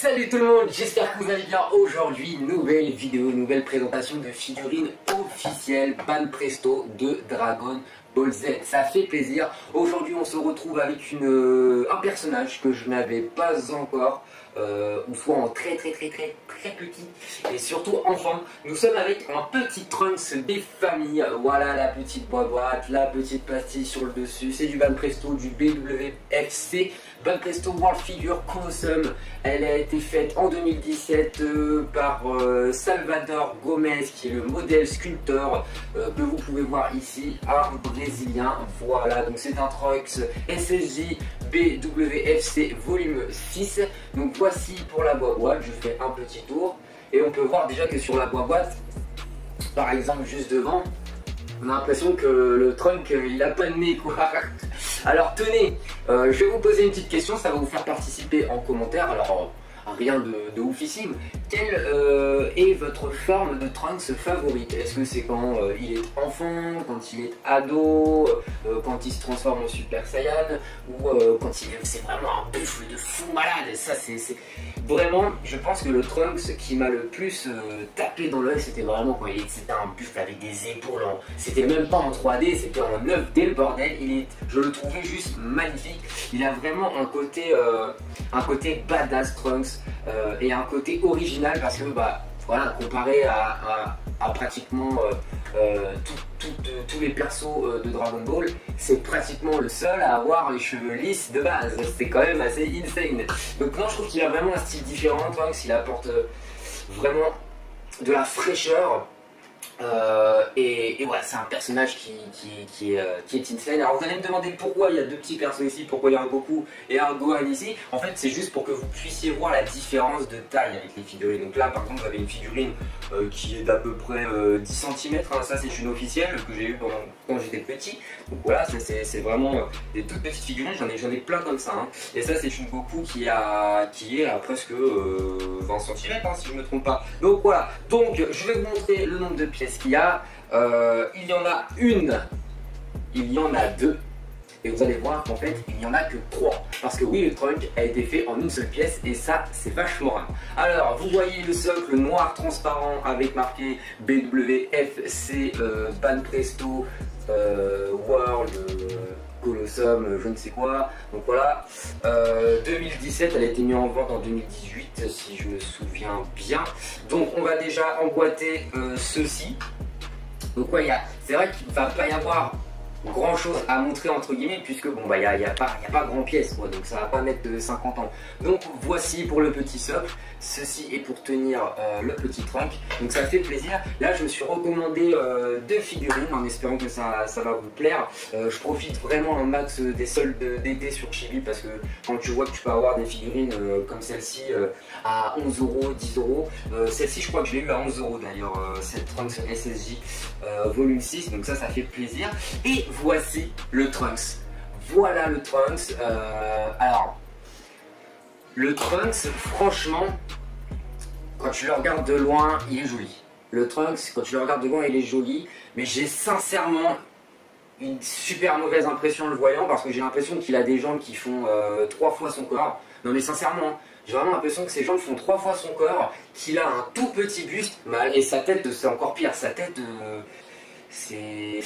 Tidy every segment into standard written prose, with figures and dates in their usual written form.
Salut tout le monde, j'espère que vous allez bien. Aujourd'hui, nouvelle vidéo, nouvelle présentation de figurines officielles Banpresto de Dragon Ball Z. Ça fait plaisir. Aujourd'hui, on se retrouve avec un personnage que je n'avais pas encore, ou soit en très petit, et surtout enfant. Nous sommes avec un petit Trunks des familles. Voilà la petite boîte, la petite pastille sur le dessus. C'est du Banpresto, du BWFC. Banpresto World Figure Colossum. Elle a été faite en 2017 par Salvador Gomez, qui est le modèle sculpteur que vous pouvez voir ici, un brésilien. Voilà, donc c'est un Trunks SSJ BWFC volume 6. Donc voici pour la boîte, je fais un petit tour et on peut voir déjà que sur la boîte, par exemple juste devant, on a l'impression que le Trunk il a pas de nez quoi. Alors tenez, je vais vous poser une petite question, ça va vous faire participer en commentaire. Alors rien de oufissime. Quelle est votre forme de Trunks favorite? Est-ce que c'est quand il est enfant, quand il est ado, quand il se transforme en Super Saiyan, ou quand c'est vraiment un buffle de fou malade? Ça c'est vraiment, je pense que le Trunks qui m'a le plus tapé dans l'œil, c'était vraiment quand c'était un buffle avec des épaules. C'était même pas en 3D, c'était en 9D le bordel. Je le trouvais juste magnifique. Il a vraiment un côté badass Trunks. Et un côté original parce que voilà, comparé à pratiquement tous les persos de Dragon Ball, c'est pratiquement le seul à avoir les cheveux lisses de base. C'est quand même assez insane. Donc moi je trouve qu'il a vraiment un style différent. Trunks, il apporte vraiment de la fraîcheur. Et voilà, c'est un personnage qui est insane. Alors vous allez me demander pourquoi il y a deux petits persos ici, pourquoi il y a un Goku et un Gohan ici. En fait c'est juste pour que vous puissiez voir la différence de taille avec les figurines. Donc là par exemple vous avez une figurine qui est d'à peu près 10 cm, hein. Ça c'est une officielle que j'ai eue quand j'étais petit. Donc voilà, c'est vraiment des toutes petites figurines, j'en ai plein comme ça, hein. Et ça c'est une Goku qui est à presque 20 cm, hein, si je ne me trompe pas. Donc voilà, donc je vais vous montrer le nombre de pièces qu'il y a. Il y en a une, il y en a deux, et vous allez voir qu'en fait il n'y en a que trois, parce que oui, le trunk a été fait en une seule pièce et ça c'est vachement rare. Alors vous voyez le socle noir transparent avec marqué BWFC Banpresto World Colossum, je ne sais quoi. Donc voilà, 2017, elle a été mise en vente en 2018 si je me souviens bien. Donc on va déjà emboîter ceci. Donc ouais, c'est vrai qu'il ne va pas y avoir grand chose à montrer entre guillemets, puisque bon il n'y a pas grand pièce quoi, donc ça va pas mettre de 50 ans. Donc voici pour le petit socle, ceci est pour tenir le petit trunk, donc ça fait plaisir. Là je me suis recommandé deux figurines en espérant que ça va vous plaire. Je profite vraiment un max des soldes d'été sur Chibi, parce que quand tu vois que tu peux avoir des figurines comme celle-ci à 11 €, 10 €, celle-ci je crois que je l'ai eu à 11 € d'ailleurs, cette Trunks SSJ volume 6, donc ça fait plaisir. Et voici le Trunks. Voilà le Trunks. Alors, le Trunks, franchement, quand tu le regardes de loin, il est joli. Le Trunks, quand tu le regardes de loin, il est joli. Mais j'ai sincèrement une super mauvaise impression en le voyant, parce que j'ai l'impression qu'il a des jambes qui font 3 fois son corps. Non mais sincèrement, j'ai vraiment l'impression que ses jambes font 3 fois son corps, qu'il a un tout petit buste, et sa tête, c'est encore pire. Sa tête, c'est...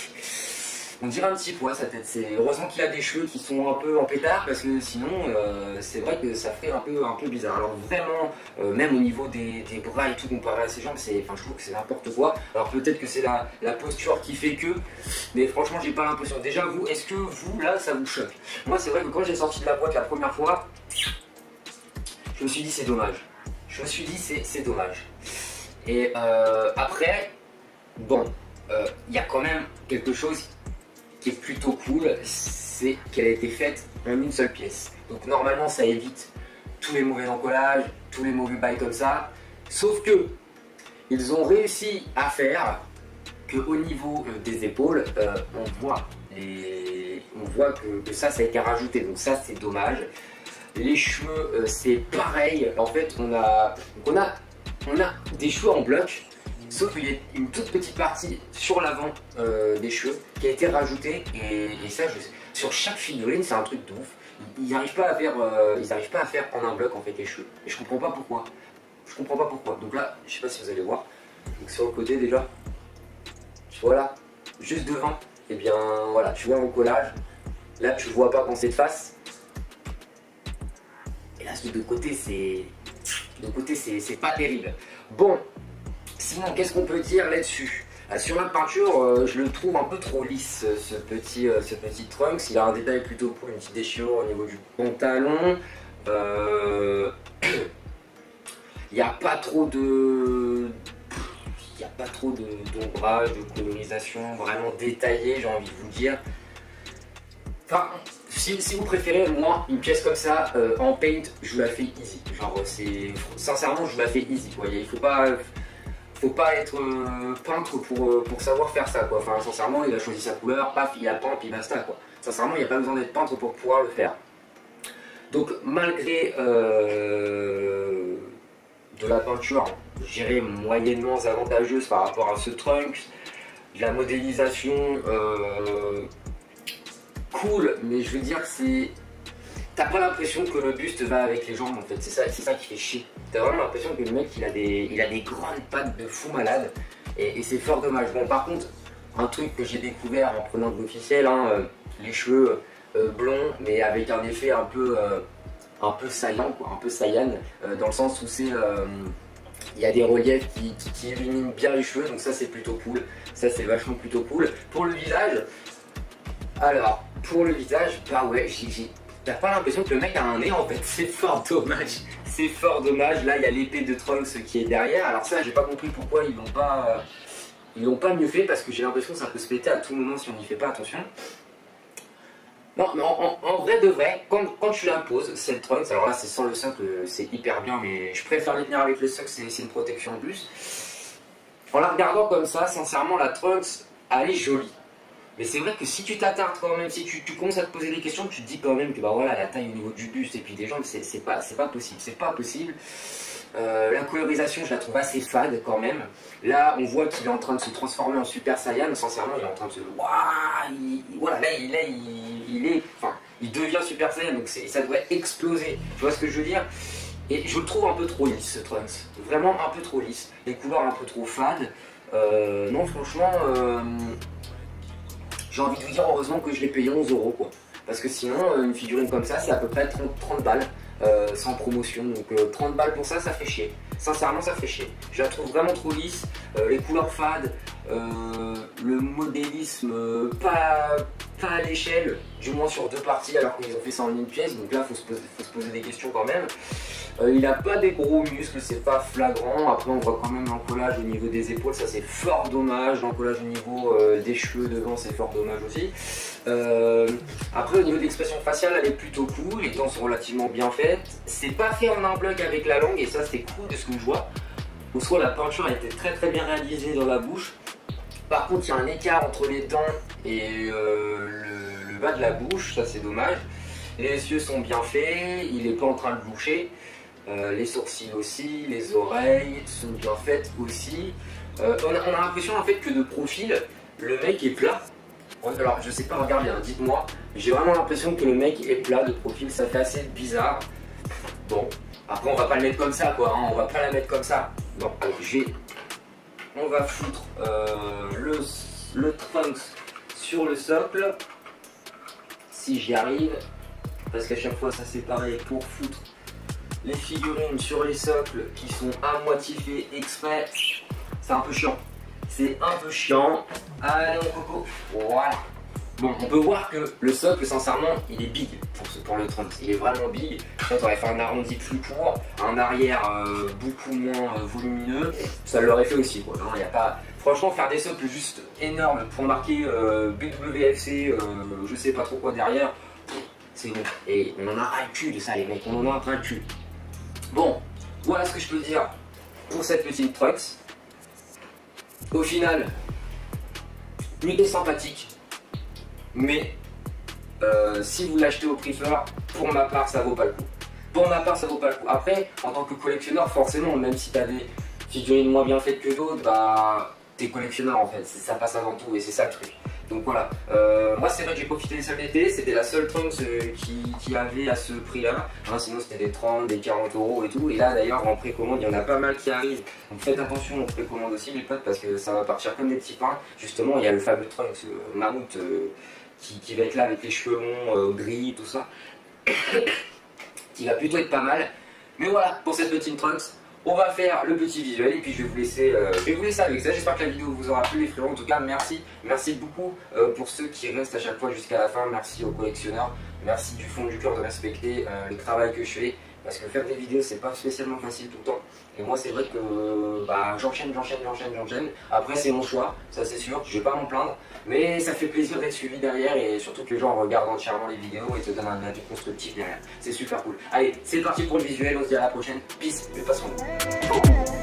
On dirait un petit pois sa tête. Heureusement qu'il a des cheveux qui sont un peu en pétard, parce que sinon c'est vrai que ça ferait un peu bizarre. Alors vraiment, même au niveau des bras et tout comparé à ses jambes, je trouve que c'est n'importe quoi. Alors peut-être que c'est la posture qui fait que, mais franchement j'ai pas l'impression. Déjà vous, est-ce que vous là ça vous choque? Moi c'est vrai que quand j'ai sorti de la boîte la première fois, je me suis dit c'est dommage. Je me suis dit c'est dommage. Et après, bon, il y a quand même quelque chose qui est plutôt cool, c'est qu'elle a été faite en une seule pièce. Donc normalement ça évite tous les mauvais encollages, tous les mauvais bails comme ça. Sauf que ils ont réussi à faire que au niveau des épaules, on voit que ça a été rajouté. Donc ça c'est dommage. Les cheveux c'est pareil. En fait on a des cheveux en bloc. Sauf qu'il y a une toute petite partie sur l'avant des cheveux qui a été rajoutée, et ça, sur chaque figurine, c'est un truc de ouf. ils n'arrivent pas à faire, en un bloc en fait les cheveux. Et je comprends pas pourquoi. Je comprends pas pourquoi. Donc là, je sais pas si vous allez voir. Donc sur le côté déjà, voilà, juste devant. Et bien voilà, tu vois mon collage. Là, tu vois pas quand c'est de face. Et là, de côté, c'est pas terrible. Bon, sinon, qu'est-ce qu'on peut dire là-dessus? Sur la peinture, je le trouve un peu trop lisse, ce petit Trunks. Il a un détail plutôt cool, une petite déchirure au niveau du pantalon. Il n'y a pas trop d'ombrage, de colorisation vraiment détaillée, j'ai envie de vous dire. Enfin, si vous préférez, moi, une pièce comme ça, en paint, je vous la fais easy. Genre, sincèrement, je vous la fais easy, quoi. Il faut pas être peintre pour savoir faire ça, quoi. Enfin, sincèrement, il a choisi sa couleur, paf, il a peint, puis basta, quoi. Sincèrement, il n'y a pas besoin d'être peintre pour pouvoir le faire. Donc, malgré de la peinture, je dirais moyennement avantageuse par rapport à ce Trunks, de la modélisation cool, mais je veux dire que c'est... T'as pas l'impression que le buste va avec les jambes en fait, c'est ça qui fait chier. T'as vraiment l'impression que le mec il a des grandes pattes de fou malade et c'est fort dommage. Bon par contre, un truc que j'ai découvert en prenant de l'officiel, hein, les cheveux blonds mais avec un effet un peu saillant, quoi, un peu Saiyan, dans le sens où c'est... il y a des reliefs qui illuminent bien les cheveux, donc ça c'est plutôt cool, ça c'est vachement plutôt cool. Pour le visage, alors pour le visage, bah ouais, t'as pas l'impression que le mec a un nez en fait, c'est fort dommage, c'est fort dommage. Là il y a l'épée de Trunks qui est derrière, alors ça j'ai pas compris pourquoi ils l'ont pas mieux fait, parce que j'ai l'impression que ça peut se péter à tout moment si on n'y fait pas attention. Non, mais en vrai de vrai, quand tu la poses, cette Trunks, alors là c'est sans le socle, c'est hyper bien, mais je préfère les tenir avec le socle, c'est une protection en plus. En la regardant comme ça, sincèrement la Trunks, elle est jolie. Mais c'est vrai que si tu t'attardes quand même, si tu commences à te poser des questions, tu te dis quand même que bah voilà, la taille au niveau du buste et puis des jambes, c'est pas possible, c'est pas possible. La colorisation, je la trouve assez fade quand même. Là, on voit qu'il est en train de se transformer en Super Saiyan. Sincèrement, il est en train de se... Waouh, voilà, là, il devient Super Saiyan, donc ça devrait exploser. Tu vois ce que je veux dire? Et je le trouve un peu trop lisse, ce Trunks. Vraiment un peu trop lisse. Les couleurs un peu trop fades. Non, franchement, j'ai envie de vous dire, heureusement que je l'ai payé 11 €, quoi. Parce que sinon, une figurine comme ça, c'est à peu près 30 balles. Sans promotion, donc 30 balles pour ça, ça fait chier. Sincèrement, ça fait chier. Je la trouve vraiment trop lisse, les couleurs fades, le modélisme pas à l'échelle, du moins sur deux parties, alors qu'ils ont fait ça en une pièce, donc là, faut se poser des questions quand même. Il n'a pas des gros muscles, c'est pas flagrant. Après, on voit quand même l'encollage au niveau des épaules, ça c'est fort dommage. L'encollage au niveau des cheveux devant, c'est fort dommage aussi. Après, au niveau de l'expression faciale, elle est plutôt cool. Les dents sont relativement bien faites. C'est pas fait en un bloc avec la langue, et ça c'est cool de ce que je vois. Au soit la peinture a été très bien réalisée dans la bouche. Par contre, il y a un écart entre les dents et le bas de la bouche, ça c'est dommage. Les yeux sont bien faits, il n'est pas en train de boucher. Les sourcils aussi, les oreilles sont bien faites aussi. On a l'impression en fait que de profil, le mec est plat. Alors je sais pas, regardez, hein, dites-moi. J'ai vraiment l'impression que le mec est plat de profil, ça fait assez bizarre. Bon, après on va pas le mettre comme ça quoi, hein, on va pas la mettre comme ça. Bon, alors on va foutre le Trunks sur le socle. Si j'y arrive, parce qu'à chaque fois ça c'est pareil pour foutre les figurines sur les socles qui sont à moitié faits exprès, c'est un peu chiant. C'est un peu chiant. Allez mon coco, voilà. Bon, on peut voir que le socle, sincèrement, il est big pour le Trunks. Il est vraiment big. Quand on aurait fait un arrondi plus court, un arrière beaucoup moins volumineux, ça l'aurait fait aussi, quoi. Non, y a pas... Franchement, faire des socles juste énormes pour marquer BWFC, je sais pas trop quoi derrière, c'est bon. Et on en a ras le cul de ça, les mecs. On en a ras le cul. Bon, voilà ce que je peux dire pour cette petite Trunks. Au final, plutôt sympathique, mais si vous l'achetez au prix fort, pour ma part ça vaut pas le coup. Pour ma part ça vaut pas le coup. Après, en tant que collectionneur, forcément, même si tu as des figurines moins bien faites que d'autres, bah t'es collectionneur en fait, ça passe avant tout et c'est ça le truc. Donc voilà, moi c'est vrai que j'ai profité des soldes d'été, c'était la seule Trunks qui avait à ce prix là, hein, sinon c'était des 30, des 40 euros et tout, et là d'ailleurs en précommande il y en a pas mal qui arrivent, donc faites attention aux précommandes aussi les potes parce que ça va partir comme des petits pains. Justement il y a le fameux Trunks mammouth qui va être là avec les cheveux longs, gris, tout ça, qui va plutôt être pas mal. Mais voilà pour cette petite Trunks. On va faire le petit visuel et puis je vais vous laisser, avec ça. J'espère que la vidéo vous aura plu les frérots. En tout cas, merci beaucoup pour ceux qui restent à chaque fois jusqu'à la fin. Merci aux collectionneurs. Merci du fond du cœur de respecter le travail que je fais. Parce que faire des vidéos, c'est pas spécialement facile tout le temps. Et moi, c'est vrai que j'enchaîne. Après, c'est mon choix, ça c'est sûr. Je vais pas m'en plaindre. Mais ça fait plaisir d'être suivi derrière et surtout que les gens regardent entièrement les vidéos et te donnent un avis constructif derrière. C'est super cool. Allez, c'est parti pour le visuel. On se dit à la prochaine. Peace, mais pas son.